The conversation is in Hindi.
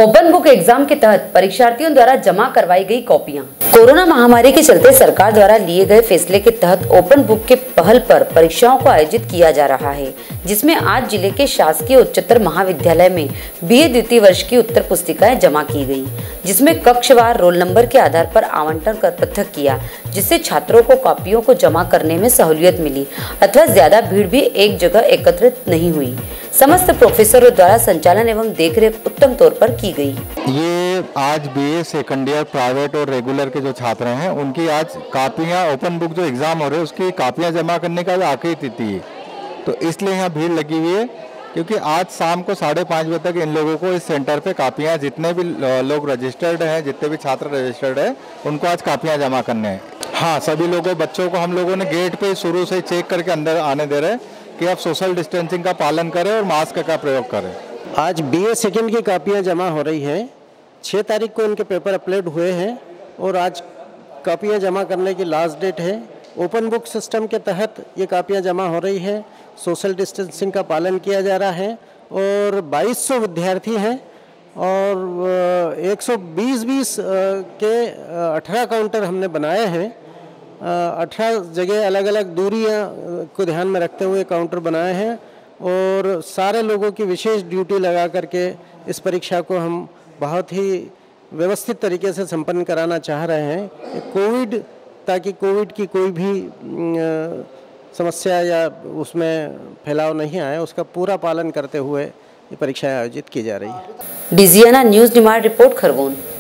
ओपन बुक एग्जाम के तहत परीक्षार्थियों द्वारा जमा करवाई गई कॉपियां। कोरोना महामारी के चलते सरकार द्वारा लिए गए फैसले के तहत ओपन बुक के पहल पर परीक्षाओं को आयोजित किया जा रहा है, जिसमें आज जिले के शासकीय उच्चतर महाविद्यालय में बीए द्वितीय वर्ष की उत्तर पुस्तिकाएं जमा की गई, जिसमें कक्षवार रोल नंबर के आधार पर आवंटन कर पृथक किया, जिससे छात्रों को कॉपियों को जमा करने में सहूलियत मिली अथवा ज्यादा भीड़ भी एक जगह एकत्रित नहीं हुई। समस्त प्रोफेसरों द्वारा संचालन एवं देखरेख उत्तम तौर पर की गई। ये आज बीए सेकंड ईयर प्राइवेट और रेगुलर के जो छात्र हैं उनकी आज कापियां ओपन बुक जो एग्जाम हो रहे हैं उसकी कापियां जमा करने का आखिरी तिथि है, तो इसलिए यहाँ भीड़ लगी हुई है क्योंकि आज शाम को 5:30 बजे तक इन लोगों को इस सेंटर पे कापियां, जितने भी लोग रजिस्टर्ड हैं, जितने भी छात्र रजिस्टर्ड हैं, उनको आज कापियां जमा करने हैं। हाँ, सभी लोगों बच्चों को हम लोगों ने गेट पे शुरू से चेक करके अंदर आने दे रहे हैं कि आप सोशल डिस्टेंसिंग का पालन करें और मास्क का प्रयोग करें। आज बीए सेकंड की कापियां जमा हो रही हैं। 6 तारीख को इनके पेपर अपलोड हुए हैं और आज कापियां जमा करने की लास्ट डेट है। ओपन बुक सिस्टम के तहत ये कापियां जमा हो रही है, सोशल डिस्टेंसिंग का पालन किया जा रहा है और 2200 विद्यार्थी हैं और 120 के 18 काउंटर हमने बनाए हैं। 18 जगह अलग अलग दूरियां को ध्यान में रखते हुए काउंटर बनाए हैं और सारे लोगों की विशेष ड्यूटी लगा करके इस परीक्षा को हम बहुत ही व्यवस्थित तरीके से संपन्न कराना चाह रहे हैं। ताकि कोविड की कोई भी समस्या या उसमें फैलाव नहीं आए, उसका पूरा पालन करते हुए ये परीक्षाएं आयोजित की जा रही है। Digiana news demand report Khargone.